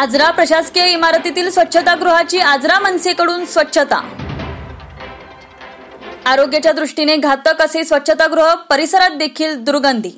आजरा प्रशासकीय इमारतीतील स्वच्छतागृहाची आजरा मनसेकडून स्वच्छता। आरोग्याच्या दृष्टीने घातक असे स्वच्छतागृह, परिसरात देखील दुर्गंधी।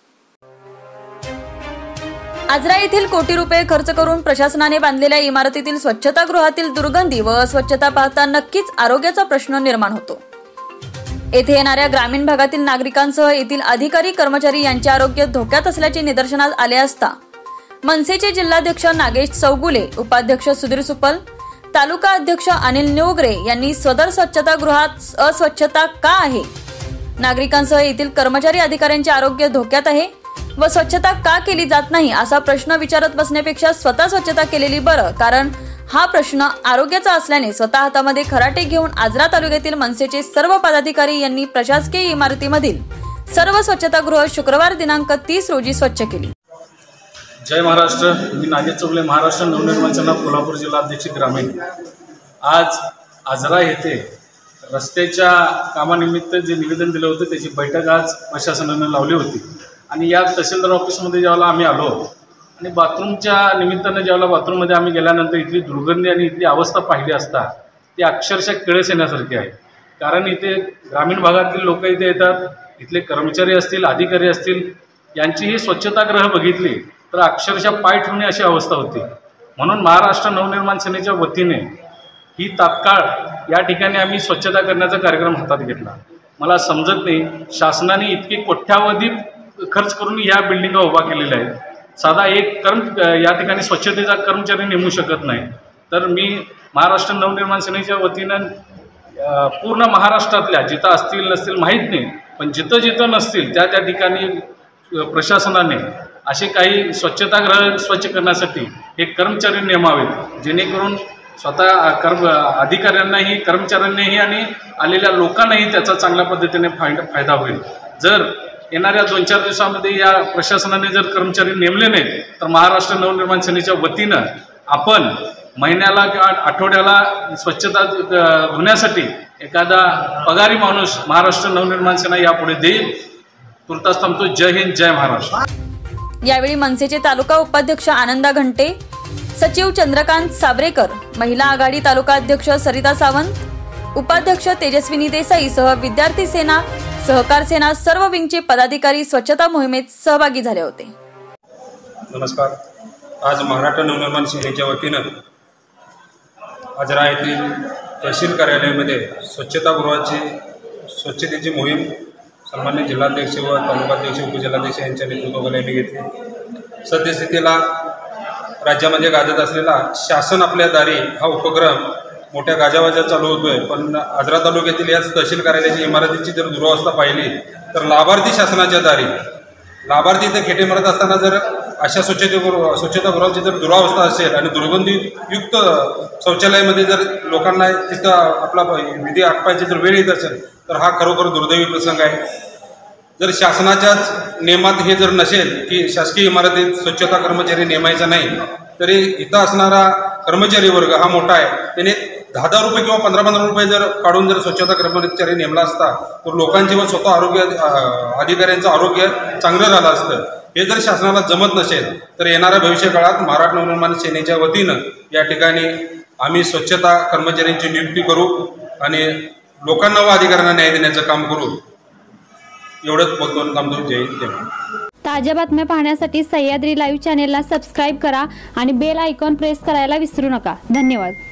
आजरा येथील कोटी रुपये खर्च करून प्रशासनाने बांधलेल्या इमारतीतील स्वच्छतागृहातील दुर्गंधी व अस्वच्छता पाहता नक्कीच आरोग्याचा प्रश्न निर्माण होतो। येथे येणाऱ्या ग्रामीण भागातील नागरिकांसह येथील अधिकारी कर्मचारी यांचे आरोग्य धोक्यात असल्याचे निदर्शनास आले असता मनसेचे जिल्हाध्यक्ष नागेश चौगुले, उपाध्यक्ष सुधीर सुपल, तालुका अध्यक्ष अनिल न्योगरे यांनी सदर स्वच्छतागृहात अस्वच्छता का आहे, नागरिकांसह येथील कर्मचारी अधिकाऱ्यांचे आरोग्य धोक्यात आहे व स्वच्छता का केली जात नाही असा प्रश्न विचारत बसण्यापेक्षा स्वतः स्वच्छता केलेली बरं, कारण हा प्रश्न आरोग्याचा असल्याने स्वतः हातामध्ये खराटे घेऊन आजरा तालुक्यातील मनसेचे सर्व पदाधिकारी यांनी प्रशासकीय इमारतीमधील सर्व स्वच्छतागृह शुक्रवार दिनांक 30 रोजी स्वच्छ केली। जय महाराष्ट्र। मी नागेश चौगुले, महाराष्ट्र नवनिर्माण सेना कोल्हापूर जिल्हा अध्यक्ष ग्रामीण। आज आजरा येथे रस्त्याच्या कामानिमित्त जे निवेदन दिलं होतं त्याची बैठक आज प्रशासनाने लावली होती आणि या तहसीलदार ऑफिसमध्ये ज्यावेळेला आम्ही आलो आणि बाथरूमच्या निमित्तानं ज्यावेळेला बाथरूममध्ये आम्ही गेल्यानंतर इथली दुर्गंधी आणि इथली अवस्था पाहिली असता ती अक्षरशः किळस येण्यासारखी आहे। कारण इथे ग्रामीण भागातील लोक इथे येतात, इथले कर्मचारी असतील, अधिकारी असतील, यांची ही स्वच्छतागृह बघितली तर अक्षरशः पाय ठेवणे अशी अवस्था होती। म्हणून महाराष्ट्र नवनिर्माण सेनेच्या वतीने ही तात्काळ या ठिकाणी आम्ही स्वच्छता करण्याचा कार्यक्रम हातात घेतला। मला समजत नाही शासनाने इतकी कोट्यावधी खर्च करून या बिल्डिंगा उभा केलेल्या आहेत, साधा एक या ठिकाणी स्वच्छतेचा कर्मचारी नेमू शकत नाही। तर मी महाराष्ट्र नवनिर्माण सेनेच्या वतीनं पूर्ण महाराष्ट्रातल्या जिथं असतील नसतील माहीत नाही, पण जिथं जिथं नसतील त्या त्या ठिकाणी प्रशासनाने असे काही स्वच्छतागृह स्वच्छ करण्यासाठी हे कर्मचारी नेमावेत, जेणेकरून स्वतः अधिकाऱ्यांनाही, कर्मचाऱ्यांनाही आणि आलेल्या लोकांनाही त्याचा चांगल्या पद्धतीने फायदा होईल। जर येणाऱ्या 2-4 दिवसामध्ये या प्रशासनाने जर कर्मचारी नेमले नाहीत तर महाराष्ट्र नवनिर्माण सेनेच्या वतीनं आपण महिन्याला किंवा आठवड्याला स्वच्छता धुण्यासाठी एखादा पगारी माणूस महाराष्ट्र नवनिर्माण सेना यापुढे देईल। तुर्तास थांबतो। जय हिंद, जय महाराष्ट्र। यावेळी मनसेचे तालुका उपाध्यक्ष आनंदा घंटे, सचिव चंद्रकांत साबरेकर, महिला आघाडी तालुका अध्यक्ष सरिता सावंत, उपाध्यक्ष तेजस्विनी देसाई सह विद्यार्थी सेना, सहकार सेना सर्व विंगचे पदाधिकारी स्वच्छता मोहिमेत सहभागी झाले होते। नमस्कार। आज महाराष्ट्र नवनिर्माण सेनेच्या वतीनं आजरा येथील तहसील कार्यालयामध्ये स्वच्छतेची मोहीम सन्मान्य जिल्हाध्यक्ष व तालुकाध्यक्ष, उपजिल्हाध्यक्ष यांच्या नेतृत्वाखाली घेतली। सद्यस्थितीला राज्यामध्ये गाजत असलेला शासन आपल्या दारी हा उपक्रम मोठ्या गाजावाजा चालू होतोय, पण आजरा तालुक्यातील याच तहसील कार्यालयाची इमारतीची जर दुरावस्था पाहिली तर लाभार्थी शासनाच्या दारी लाभार्थी इथे खेटे मारत असताना जर अशा स्वच्छतागृहाची जर दुरावस्था असेल आणि दुर्गंधीयुक्त शौचालयामध्ये जर लोकांना तिथं आपला विधी आटपायची जर वेळ येत असेल तर हा खरोखर दुर्दैवी प्रसंग आहे। जर शासनाच्याच नियमात हे जर नसेल की शासकीय इमारतीत स्वच्छता कर्मचारी नेमायचा नाही, तरी इथं असणारा कर्मचारी वर्ग हा मोठा आहे, त्याने 10,000 रुपये किंवा 15,000 रुपये जर काढून जर स्वच्छता कर्मचारी नेमला असता तर लोकांचे व स्वतः अधिकाऱ्यांचं आरोग्य चांगलं झालं असतं। हे जर शासनाला जमत नसेल तर येणाऱ्या भविष्य काळात महाराष्ट्र नवनिर्माण सेनेच्या वतीनं या ठिकाणी आम्ही स्वच्छता कर्मचाऱ्यांची नियुक्ती करू आणि लोकांना व अधिकाऱ्यांना न्याय देण्याचं काम करू। एवढंच बोलून थांबतो। जय हिंद, जय महाराष्ट्र। ताज्या बातम्या पाहण्यासाठी सह्याद्री लाईव्ह चॅनेलला सबस्क्राईब करा आणि बेल आयकॉन प्रेस करायला विसरू नका। धन्यवाद।